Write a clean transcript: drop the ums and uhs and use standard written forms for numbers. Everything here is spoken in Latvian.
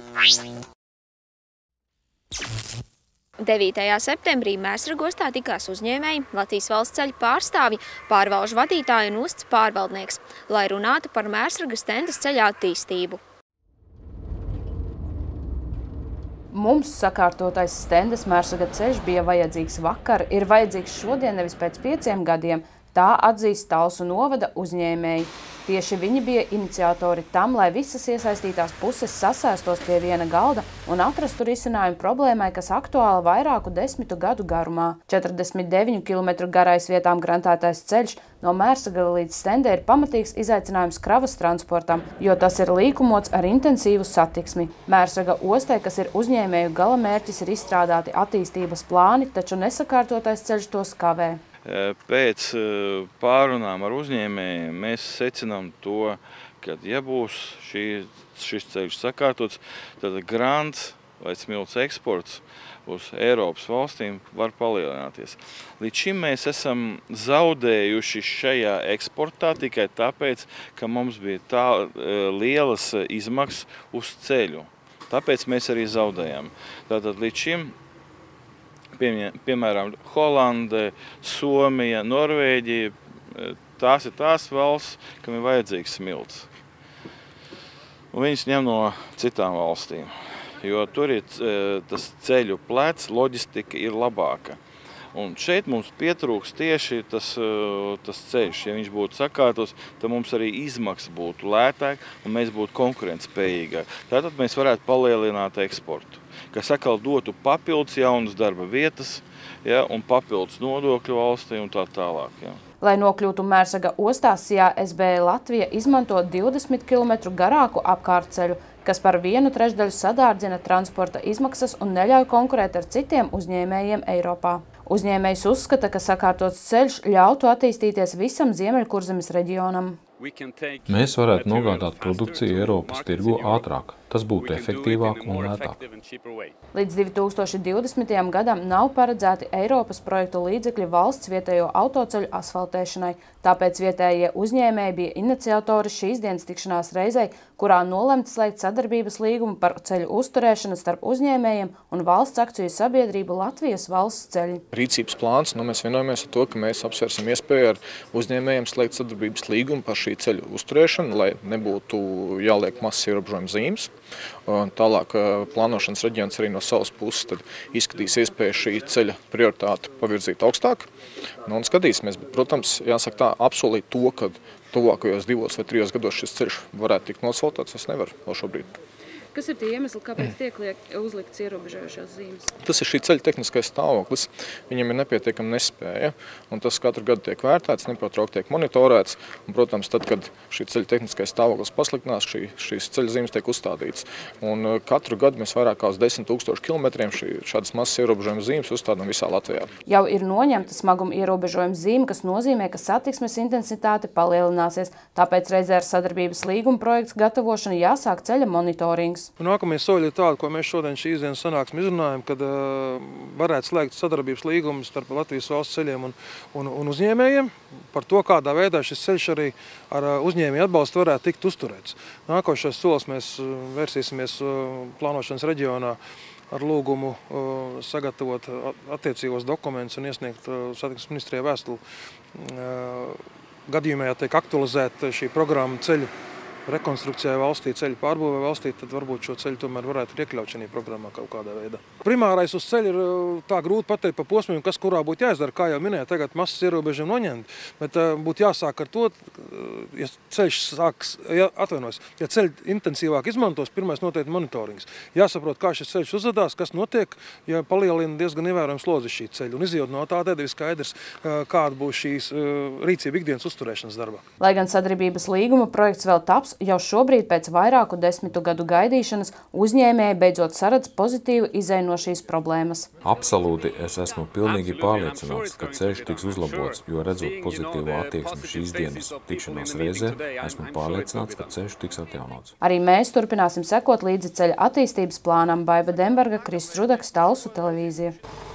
9. septembrī Mērsragu ostā tikās uzņēmēji, Latvijas valsts ceļu pārstāvji, pārvalžu vadītāji un osts pārvaldnieks, lai runātu par Mērsragas stendas ceļa attīstību. Mums sakārtotais stendas Mērsraga ceļš bija vajadzīgs vakar, ir vajadzīgs šodien, nevis pēc 5 gadiem. Tā atzīst Talsu novada uzņēmēji. Tieši viņi bija iniciatori tam, lai visas iesaistītās puses sasēstos pie viena galda un atrastu risinājumu problēmai, kas aktuāla vairāku 10 gadu garumā. 49 km garais vietām grantētais ceļš no Mērsraga līdz stendai ir pamatīgs izaicinājums kravas transportam, jo tas ir līkumots ar intensīvu satiksmi. Mērsraga ostai, kas ir uzņēmēju galamērķis, ir izstrādāti attīstības plāni, taču nesakārtotais ceļš tos kavē. Pēc pārunām ar uzņēmējiem mēs secinām to, ka, ja būs šis ceļš sakārtots, tad grants vai smilts eksports uz Eiropas valstīm var palielināties. Līdz šim mēs esam zaudējuši šajā eksportā tikai tāpēc, ka mums bija tā lielas izmaksas uz ceļu. Tāpēc mēs arī zaudējam. Tātad līdz šim piemēram, Holande, Somija, Norvēģija, tās ir tās valsts, kam ir vajadzīgs smilts. Un viņas ņem no citām valstīm, jo tur ir tas ceļu plets, loģistika ir labāka. Un šeit mums pietrūks tieši tas ceļš. Ja viņš būtu sakārtos, tad mums arī izmaksas būtu lētāk un mēs būtu konkurentspējīgāk. Tātad mēs varētu palielināt eksportu, kas atkal dotu papildus jaunas darba vietas, ja, un papildus nodokļu valstī un tā tālāk. Ja. Lai nokļūtu Mērsraga ostā, SB Latvija izmanto 20 km garāku apkārtceļu, kas par 1/3 sadārdzina transporta izmaksas un neļauj konkurēt ar citiem uzņēmējiem Eiropā. Uzņēmējs uzskata, ka sakārtots ceļš ļautu attīstīties visam Ziemeļkurzemes reģionam. Mēs varētu nogādāt produkciju Eiropas tirgu ātrāk. Tas būtu efektīvāk un lētāk. Līdz 2020. gadam nav paredzēti Eiropas projektu līdzekļi valsts vietējo autoceļu asfaltēšanai, tāpēc vietējie uzņēmēji bija iniciatori šīs dienas tikšanās reizei, kurā nolemts slēgt sadarbības līgumu par ceļu uzturēšanu starp uzņēmējiem un valsts akciju sabiedrību Latvijas valsts ceļi. Rīcības plāns, mēs vienojamies ar to, ka mēs apsvērsim iespēju ar uzņēmējiem slēgt sadarbības līgumu par šī ceļu uzturēšanu, lai nebūtu jāliek mazs ierobežojuma zīmes. Tālāk plānošanas reģions arī no savas puses tad izskatīs iespēju šī ceļa prioritāti pavirzīt augstāk. Un skatīsimies, bet, protams, jāsaka tā, apsolīt to, ka tuvākajos 2 vai 3 gados šis ceļš varētu tikt nosvaltāts, es nevaru vēl šobrīd. Kas ir tie iemesli, kāpēc tiek uzlikts ierobežojošās zīmes? Tas ir šī ceļa tehniskais stāvoklis. Viņam ir nepietiekama nespēja, un tas katru gadu tiek vērtēts, nepārtraukti tiek monitorēts. Un, protams, tad, kad šī ceļa tehniskais stāvoklis pasliktinās, šīs ceļa zīmes tiek uzstādītas. Un katru gadu mēs vairāk kā uz 10 000 kilometriem šādas mazas ierobežojuma zīmes uzstādām visā Latvijā. Jau ir noņemta smaguma ierobežojuma zīme, kas nozīmē, ka satiksmes intensitāte palielināsies. Tāpēc reizē ar sadarbības līguma projektu gatavošanu jāsāk ceļa monitorings. Nākamie soļi ir tādi, ko mēs šodien šīs dienas sanāksmē izrunājam, kad varētu slēgt sadarbības līgumus starp Latvijas valsts ceļiem un uzņēmējiem par to, kādā veidā šis ceļš arī ar uzņēmēju atbalstu varētu tikt uzturēts. Nākošais solis mēs vērsīsimies plānošanas reģionā ar lūgumu sagatavot attiecīgos dokumentus un iesniegt satiksmes ministrijai vēstuli. Gadījumā, ja tiek aktualizēta šī programma ceļu rekonstrukcijai valstī, ceļu pārbūvē valstī, tad varbūt šo ceļu tomēr varētu iekļaut šajā programmā kaut kādā veidā. Primārais uz ceļa ir tā grūti pateikt pa posmiem, kas kurā būtu jāizdara, kā jau minēja, tagad masas ierobežojumi noņemt, bet būtu jāsāk ar to, ja ceļš sāks, ja ceļu intensīvāk izmantos, pirmais noteikti monitorings. Jāsaprot, kā šis ceļš uzvedās, kas notiek, ja palielina diezgan ievērojams slodzi šī ceļa, un izjūt no tā tad ir skaidrs, kāda būs šīs rīcība ikdienas uzturēšanas darba. Lai gan sadarbības līguma projekts vēl taps, jau šobrīd pēc vairāku 10 gadu gaidīšanas uzņēmēji beidzot saredz pozitīvu izēju no šīs problēmas. Absolūti, es esmu pilnīgi pārliecināts, ka ceļš tiks uzlabots, jo redzot pozitīvo attieksmi šīs dienas tikšanās reizē, esmu pārliecināts, ka ceļš tiks atjaunots. Arī mēs turpināsim sekot līdzi ceļa attīstības plānam. Baiba Demberga, Krists Rudaks, Talsu televīzija.